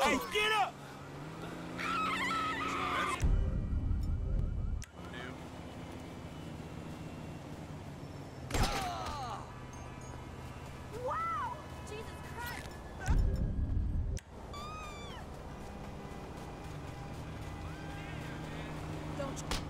Hey, get up! Wow! Jesus Christ! Don't you...